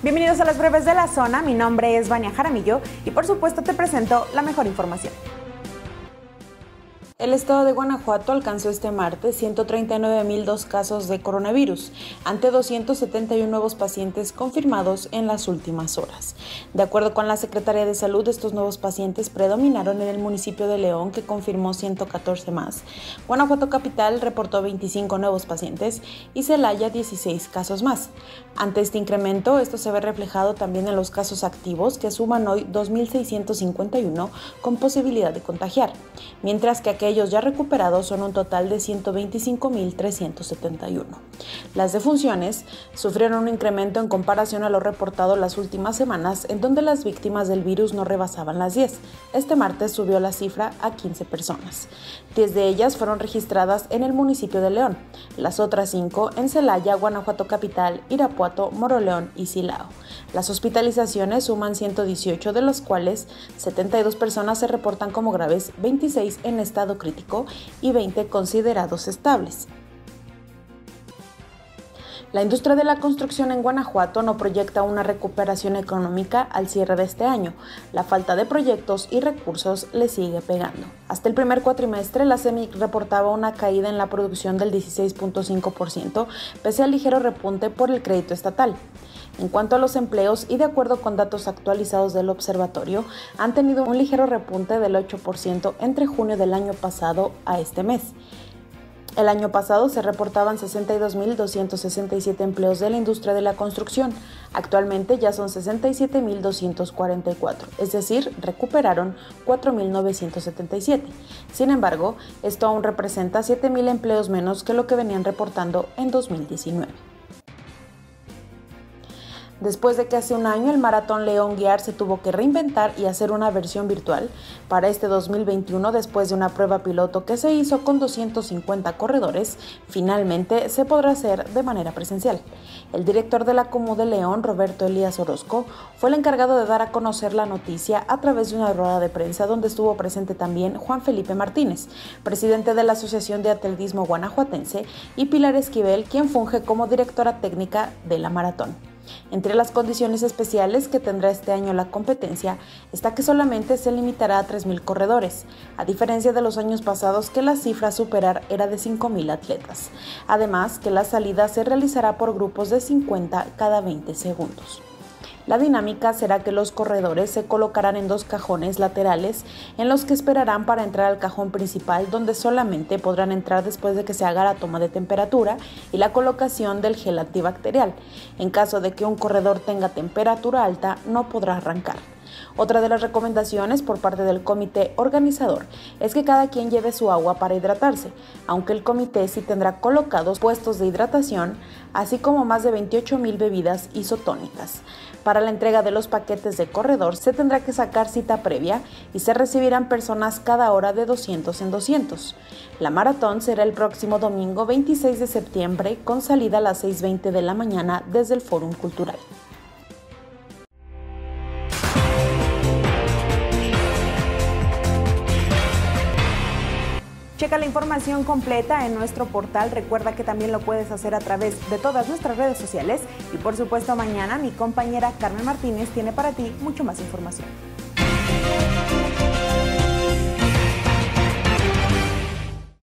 Bienvenidos a las breves de la zona, mi nombre es Vania Jaramillo y por supuesto te presento la mejor información. El estado de Guanajuato alcanzó este martes 139.002 casos de coronavirus, ante 271 nuevos pacientes confirmados en las últimas horas. De acuerdo con la Secretaría de Salud, estos nuevos pacientes predominaron en el municipio de León, que confirmó 114 más. Guanajuato Capital reportó 25 nuevos pacientes y Celaya 16 casos más. Ante este incremento, esto se ve reflejado también en los casos activos, que suman hoy 2.651 con posibilidad de contagiar, mientras que aquellos ya recuperados son un total de 125.371. Las defunciones sufrieron un incremento en comparación a lo reportado las últimas semanas, en donde las víctimas del virus no rebasaban las 10. Este martes subió la cifra a 15 personas. 10 de ellas fueron registradas en el municipio de León, las otras 5 en Celaya, Guanajuato Capital, Irapuato, Moroleón y Silao. Las hospitalizaciones suman 118, de los cuales 72 personas se reportan como graves, 26 en estado crítico y 20 considerados estables. La industria de la construcción en Guanajuato no proyecta una recuperación económica al cierre de este año. La falta de proyectos y recursos le sigue pegando. Hasta el primer cuatrimestre, la CEMIC reportaba una caída en la producción del 16.5%, pese al ligero repunte por el crédito estatal. En cuanto a los empleos, y de acuerdo con datos actualizados del observatorio, han tenido un ligero repunte del 8% entre junio del año pasado a este mes. El año pasado se reportaban 62.267 empleos de la industria de la construcción. Actualmente ya son 67.244, es decir, recuperaron 4.977. Sin embargo, esto aún representa 7.000 empleos menos que lo que venían reportando en 2019. Después de que hace un año el Maratón León Guiar se tuvo que reinventar y hacer una versión virtual, para este 2021, después de una prueba piloto que se hizo con 250 corredores, finalmente se podrá hacer de manera presencial. El director de la Comu de León, Roberto Elías Orozco, fue el encargado de dar a conocer la noticia a través de una rueda de prensa donde estuvo presente también Juan Felipe Martínez, presidente de la Asociación de Atletismo Guanajuatense, y Pilar Esquivel, quien funge como directora técnica de la maratón. Entre las condiciones especiales que tendrá este año la competencia está que solamente se limitará a 3.000 corredores, a diferencia de los años pasados que la cifra a superar era de 5.000 atletas. Además, que la salida se realizará por grupos de 50 cada 20 segundos. La dinámica será que los corredores se colocarán en 2 cajones laterales en los que esperarán para entrar al cajón principal, donde solamente podrán entrar después de que se haga la toma de temperatura y la colocación del gel antibacterial. En caso de que un corredor tenga temperatura alta, no podrá arrancar. Otra de las recomendaciones por parte del comité organizador es que cada quien lleve su agua para hidratarse, aunque el comité sí tendrá colocados puestos de hidratación, así como más de 28.000 bebidas isotónicas. Para la entrega de los paquetes de corredor se tendrá que sacar cita previa y se recibirán personas cada hora de 200 en 200. La maratón será el próximo domingo 26 de septiembre con salida a las 6:20 de la mañana desde el Fórum Cultural. Checa la información completa en nuestro portal. Recuerda que también lo puedes hacer a través de todas nuestras redes sociales. Y por supuesto, mañana mi compañera Carmen Martínez tiene para ti mucho más información.